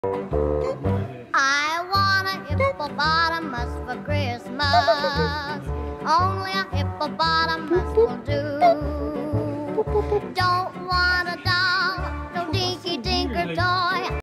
I want a hippopotamus for Christmas. Only a hippopotamus will do. Don't